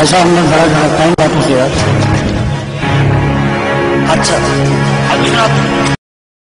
भाई साहब हमने बड़ा टाइम बात यार। अच्छा अब जनाब